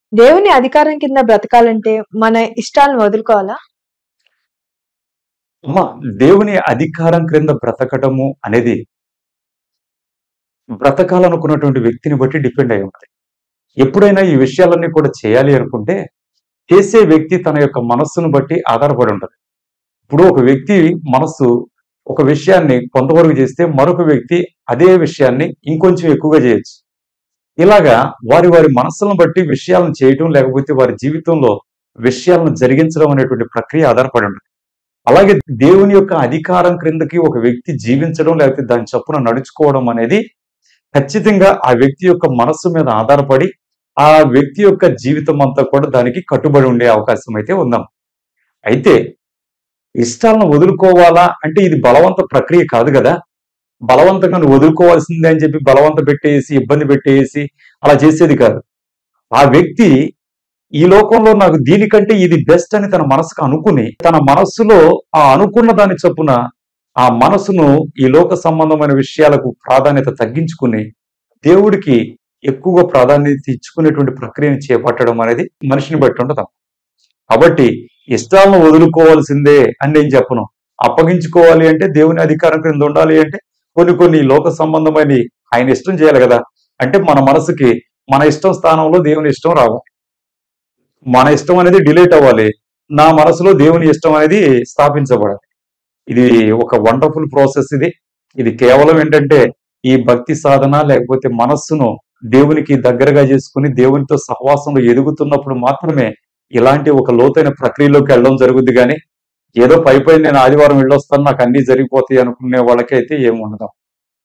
దేవుని అధికారం కింద బ్రతకాలంటే మన ఇష్టాలను వదులుకోవాలా? అమ్మ, దేవుని అధికారం క్రింద బ్రతకటము అనేది బ్రతకాలనుకున్నటువంటి వ్యక్తిని బట్టి డిపెండ్ అయి ఉంటుంది. ఎప్పుడైనా ఈ విషయాలన్నీ కూడా చేయాలి అనుకుంటే చేసే వ్యక్తి తన యొక్క మనస్సును బట్టి ఆధారపడి ఉంటది. ఇప్పుడు ఒక వ్యక్తి మనస్సు ఒక విషయాన్ని కొంతవరకు చేస్తే మరొక వ్యక్తి అదే విషయాన్ని ఇంకొంచెం ఎక్కువగా చేయొచ్చు. ఇలాగా వారి వారి మనస్సులను బట్టి విషయాలను చేయటం, లేకపోతే వారి జీవితంలో విషయాలను జరిగించడం అనేటువంటి ప్రక్రియ ఆధారపడి ఉంటుంది. అలాగే దేవుని యొక్క అధికారం క్రిందకి ఒక వ్యక్తి జీవించడం, లేకపోతే దాని చొప్పున నడుచుకోవడం అనేది ఖచ్చితంగా ఆ వ్యక్తి యొక్క మనస్సు మీద ఆధారపడి ఆ వ్యక్తి యొక్క జీవితం అంతా కూడా దానికి కట్టుబడి ఉండే అవకాశం అయితే ఉందాం. అయితే ఇష్టాలను వదులుకోవాలా అంటే ఇది బలవంత ప్రక్రియ కాదు కదా. బలవంతంగా నువ్వు వదులుకోవాల్సిందే అని చెప్పి బలవంత పెట్టేసి, ఇబ్బంది పెట్టేసి అలా చేసేది కాదు. ఆ వ్యక్తి ఈ లోకంలో నాకు దీనికంటే ఇది బెస్ట్ అని తన మనసుకు అనుకుని, తన మనస్సులో ఆ అనుకున్న దాని చొప్పున ఆ మనసును ఈ లోక సంబంధమైన విషయాలకు ప్రాధాన్యత తగ్గించుకుని, దేవుడికి ఎక్కువగా ప్రాధాన్యత ఇచ్చుకునేటువంటి ప్రక్రియను చేపట్టడం అనేది మనిషిని బట్టి ఉంటది. కాబట్టి ఇష్టాలను వదులుకోవాల్సిందే అని నేను చెప్పను. అప్పగించుకోవాలి అంటే దేవుని అధికారం క్రింద ఉండాలి అంటే కొన్ని కొన్ని లోక సంబంధమైన ఆయన ఇష్టం చేయాలి కదా. అంటే మన మనసుకి మన ఇష్టం స్థానంలో దేవుని ఇష్టం రావాలి. మన ఇష్టం అనేది డిలీట్ అవ్వాలి. నా మనసులో దేవుని ఇష్టం అనేది స్థాపించబడాలి. ఇది ఒక వండర్ఫుల్ ప్రాసెస్ ఇది. ఇది కేవలం ఏంటంటే ఈ భక్తి సాధన లేకపోతే మనస్సును దేవునికి దగ్గరగా చేసుకుని దేవునితో సహవాసంలో ఎదుగుతున్నప్పుడు మాత్రమే ఇలాంటి ఒక లోతైన ప్రక్రియలోకి వెళ్ళడం జరుగుద్ది. కానీ ఏదో పై నేను ఆదివారం వెళ్ళొస్తాను నాకు అన్ని జరిగిపోతాయి అనుకునే వాళ్ళకైతే ఏమి ఉండదు.